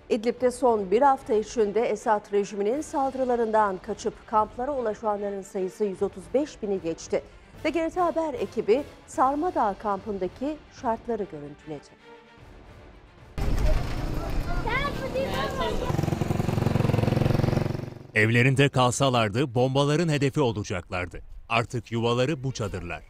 İdlib'de son bir hafta içinde Esad rejiminin saldırılarından kaçıp kamplara ulaşanların sayısı 135 bini geçti. TGRT Haber ekibi Sarmadağ kampındaki şartları görüntüledi. Evlerinde kalsalardı bombaların hedefi olacaklardı. Artık yuvaları bu çadırlar.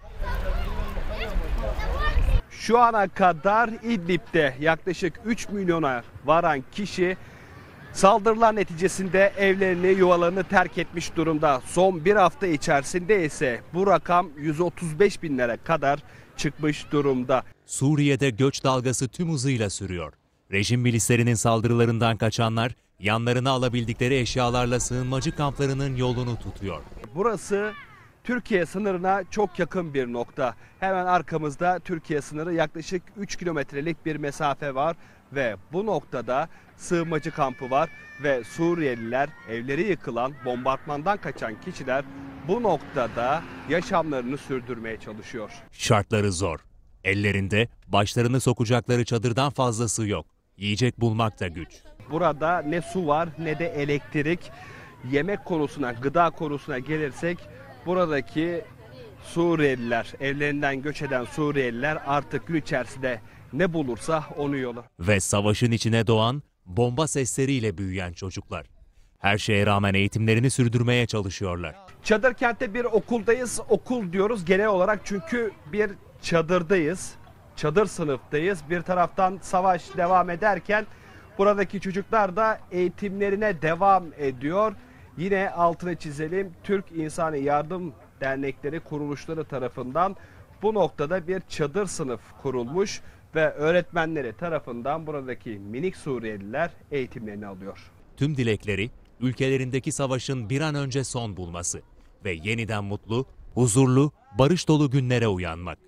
Şu ana kadar İdlib'de yaklaşık 3 milyona varan kişi saldırılar neticesinde evlerini, yuvalarını terk etmiş durumda. Son bir hafta içerisinde ise bu rakam 135 binlere kadar çıkmış durumda. Suriye'de göç dalgası tüm hızıyla sürüyor. Rejim milislerinin saldırılarından kaçanlar yanlarına alabildikleri eşyalarla sığınmacı kamplarının yolunu tutuyor. Burası Türkiye sınırına çok yakın bir nokta. Hemen arkamızda Türkiye sınırı, yaklaşık 3 kilometrelik bir mesafe var ve bu noktada sığınmacı kampı var ve Suriyeliler, evleri yıkılan, bombardımandan kaçan kişiler bu noktada yaşamlarını sürdürmeye çalışıyor. Şartları zor. Ellerinde başlarını sokacakları çadırdan fazlası yok. Yiyecek bulmak da güç. Burada ne su var ne de elektrik. Yemek konusuna, gıda konusuna gelirsek buradaki Suriyeliler, evlerinden göç eden Suriyeliler artık gün içerisinde ne bulursa onu yiyorlar. Ve savaşın içine doğan, bomba sesleriyle büyüyen çocuklar. Her şeye rağmen eğitimlerini sürdürmeye çalışıyorlar. Çadır kentte bir okuldayız. Okul diyoruz genel olarak çünkü bir çadırdayız. Çadır sınıftayız. Bir taraftan savaş devam ederken buradaki çocuklar da eğitimlerine devam ediyor. Yine altını çizelim, Türk İnsani Yardım Dernekleri kuruluşları tarafından bu noktada bir çadır sınıf kurulmuş ve öğretmenleri tarafından buradaki minik Suriyeliler eğitimlerini alıyor. Tüm dilekleri ülkelerindeki savaşın bir an önce son bulması ve yeniden mutlu, huzurlu, barış dolu günlere uyanmak.